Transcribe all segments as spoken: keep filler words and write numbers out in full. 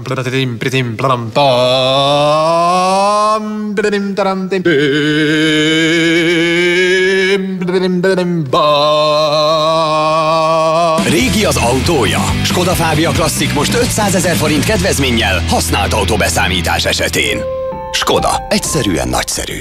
Régi az autója. Skoda Fábia Classic most ötszázezer forint kedvezménnyel használt autóbeszámítás esetén. Skoda. Egyszerűen nagyszerű.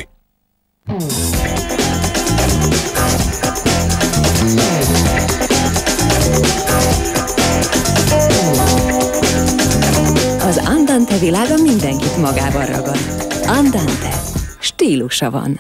Az Andante világa mindenkit magában ragad. Andante. Stílusa van.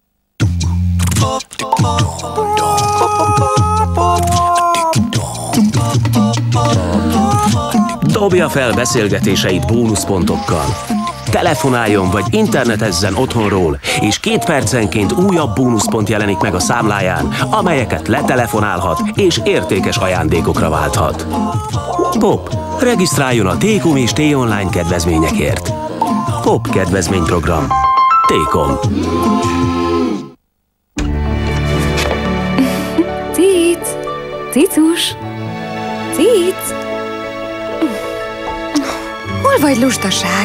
Dobja fel beszélgetéseit bónuszpontokkal. Telefonáljon vagy internetezzen otthonról, és két percenként újabb bónuszpont jelenik meg a számláján, amelyeket letelefonálhat és értékes ajándékokra válthat. Pop, regisztráljon a T-Kom és T-Online kedvezményekért. Pop kedvezményprogram. T-Kom. Cic! Cicus! Cic! Hol vagy, lustaság?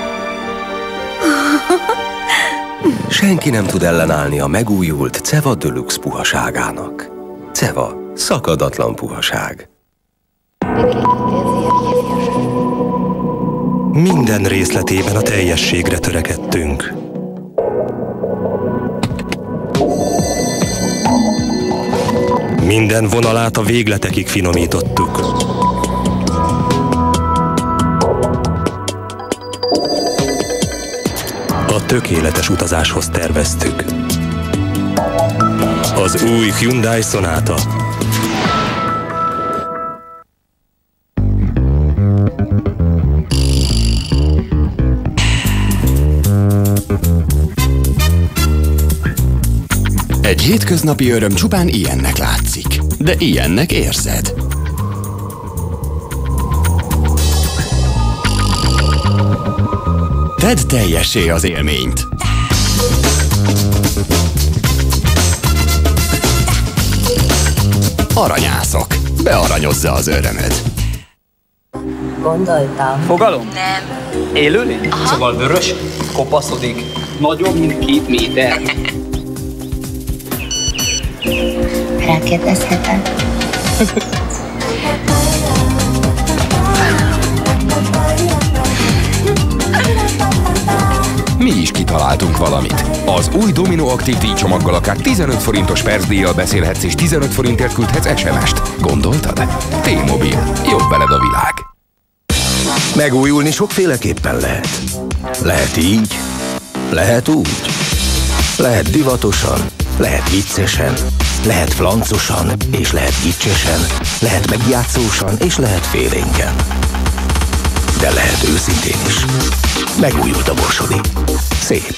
Senki nem tud ellenállni a megújult Ceva Deluxe puhaságának. Ceva, szakadatlan puhaság. Minden részletében a teljességre törekedtünk. Minden vonalát a végletekig finomítottuk. A tökéletes utazáshoz terveztük. Az új Hyundai Sonata. Egy hétköznapi öröm csupán ilyennek látszik, de ilyennek érzed. Tedd teljessé az élményt. Aranyászok. Bearanyozza az örömöd. Gondoltam. Fogalom? Nem. Élőlény? Aha. Szóval vörös, kopaszodik, nagyobb, mint két méter. Rákérdezhetem? Mi is kitaláltunk valamit. Az új Domino Aktív díjcsomaggal akár tizenöt forintos percdíjjal beszélhetsz és tizenöt forintért küldhetsz es em est. Gondoltad? T-Mobile. Jobb veled a világ. Megújulni sokféleképpen lehet. Lehet így, lehet úgy. Lehet divatosan, lehet viccesen, lehet flancosan, és lehet gicsesen, lehet megjátszósan, és lehet félénken. De lehet őszintén is. Megújult a Borsodi. Szép.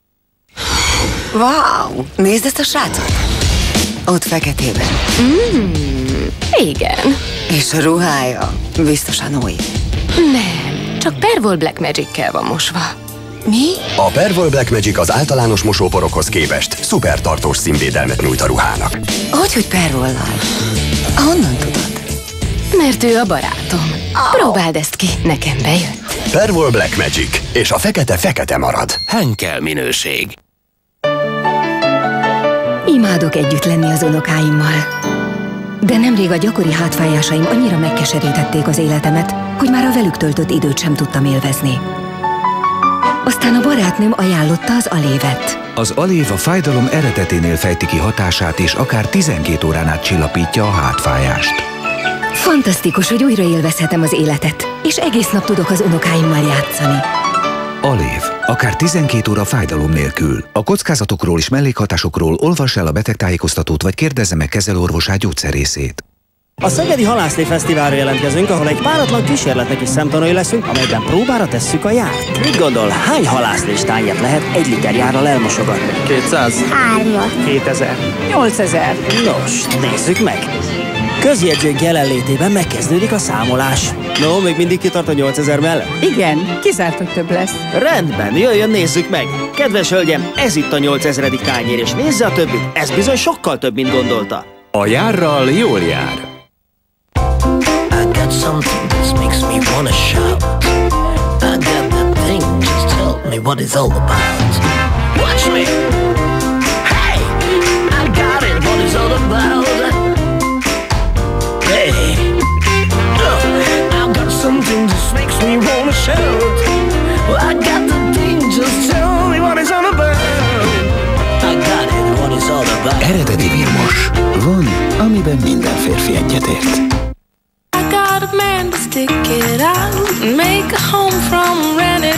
Wow! Nézd ezt a srácot! Ott feketében. Mm, igen. És a ruhája biztosan új. Nem, csak Perwoll Black Magic-kel van mosva. Mi? A Perwoll Black Magic az általános mosóporokhoz képest szuper tartós színvédelmet nyújt a ruhának. Hogy, hogy Perwollal? Honnan tudod? Mert ő a barátom. Próbáld ezt ki, nekem bejött. Perwoll Black Magic, és a fekete fekete marad. Henkel minőség. Imádok együtt lenni az unokáimmal. De nemrég a gyakori hátfájásaim annyira megkeserítették az életemet, hogy már a velük töltött időt sem tudtam élvezni. Aztán a barátnőm ajánlotta az Alévet. Az Alév a fájdalom eredeténél fejti ki hatását, és akár tizenkét órán át csillapítja a hátfájást. Fantasztikus, hogy újra élvezhetem az életet, és egész nap tudok az unokáimmal játszani. Alév. Akár tizenkét óra fájdalom nélkül. A kockázatokról és mellékhatásokról olvass el a betegtájékoztatót, vagy kérdezze meg kezelőorvosát, gyógyszerészét. A Szegedi Halászlé Fesztiválra jelentkezünk, ahol egy páratlan kísérletnek is szemtanúi leszünk, amelyben próbára tesszük a járt. Mit gondol, hány halászlés tányért lehet egy liter járral elmosogatni? kétszáz. Hármat. kétezer. nyolcezer. Nos, nézzük meg! Közjegyzők jelenlétében megkezdődik a számolás. No, még mindig kitart a nyolcezer mellett? Igen, kizárt, hogy több lesz. Rendben, jöjjön, nézzük meg! Kedves hölgyem, ez itt a nyolcezeredik tányér, és nézze a többit, ez bizony sokkal több, mint gondolta. A járral jól jár. I got something that makes me wanna shout. me what it's all about. Watch me. Hey, I got it, what it's all about. Hey, oh, I've got something that makes me wanna shout. I got the thing, just tell me what it's all about. I got it, what it's all about. Eredeti Vilmos. Van, amiben minden férfi egyetért. I got a man to stick it out and make a home from rented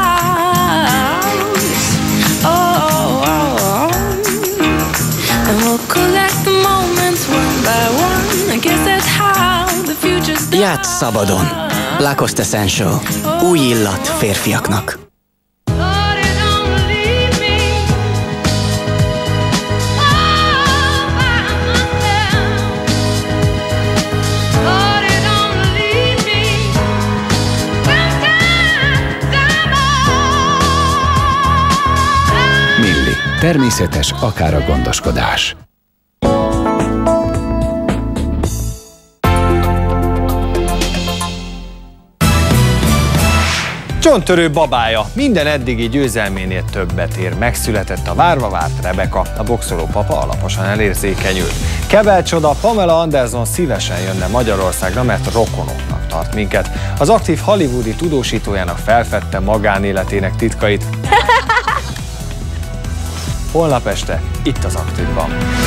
house. Oh, oh, oh, oh. And we'll collect the moments one by one. I guess that's how the future's done. Játsz szabadon. Lacoste Essential. Új illat férfiaknak. Milli. Természetes, akár a gondoskodás. Csonttörő babája minden eddigi győzelménél többet ér. Megszületett a várva várt Rebecca, a boxoló papa alaposan elérzékenyült. Kebel csoda, Pamela Anderson szívesen jönne Magyarországra, mert rokonoknak tart minket. Az aktív hollywoodi tudósítójának felfedte magánéletének titkait. Holnap este itt az Aktívban.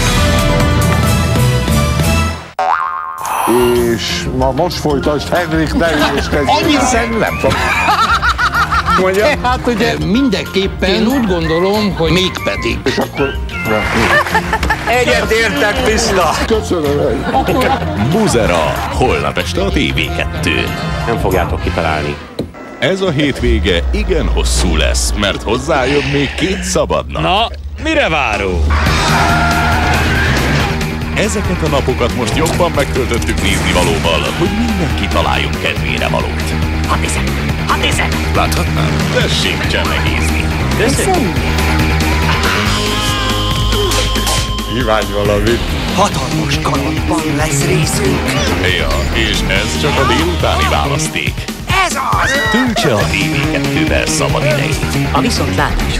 És ma most folytasd, Henrik, ne ügyeskedj! Annyit szem nem fog. Mondja? Hát ugye mindenképpen én úgy gondolom, hogy mégpedig. És akkor... Egyet értek, Pista! Köszönöm. Buzera, holnap este a té vé kettőn. Nem fogjátok kitalálni. Ez a hétvége igen hosszú lesz, mert hozzájön még két szabadnap. Na, mire várunk? Ezeket a napokat most jobban megtöltöttük nézni valóval, hogy mindenki találjon kedvére valót. Hadd hiszem, hadd hiszem! Láthatnám? Tessék csak megnézni. Köszönjük! Kívánj valamit! Hatalmas kalandban lesz részünk! Ja, és ez csak a délutáni választék. Ez az! Töltse a té vé kettővel szabad idejét. A viszontlátásra!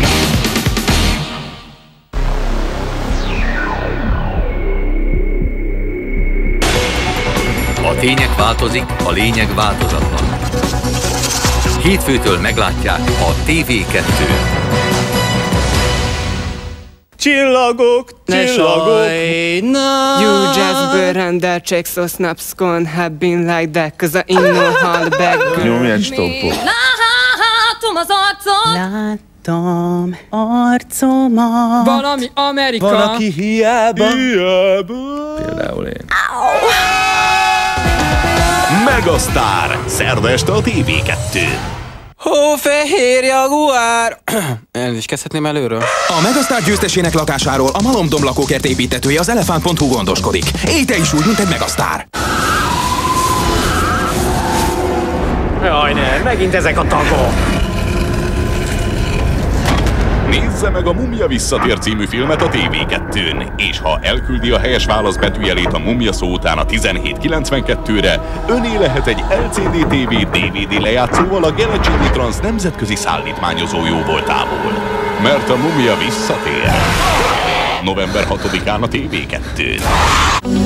A tények változik, a lényeg változatlan. Hétfőtől meglátják a té vé kettőn. Csillagok, csillagok! You just burned the checks so snaps gone have been like that, cause I know how the back girl. Nyomj egy stoppot. Látom az arcon! Látom arcomat. Valami Amerika. Valaki hiába. Hiába. Például én. Megasztár, szerda este a té vé kettőn. Hófehér jaguár. Elnézést, kezdhetném előről. A Megasztár győztesének lakásáról a Malomdom lakókert építetője az elefánt pont hu gondoskodik. Élj te is úgy, mint egy Megasztár. Jaj, ne, megint ezek a tagok. Nézze meg a Mumia Visszatér című filmet a té vé kettőn, és ha elküldi a helyes válasz betűjelét a Mumia szó után a tizenhét kilencvenkettőre, öné lehet egy el cé dé té vé dé vé dé lejátszóval a Gelecsini Trans nemzetközi szállítmányozó jóvoltából. Mert a Mumia visszatér. november hatodikán a té vé kettőn.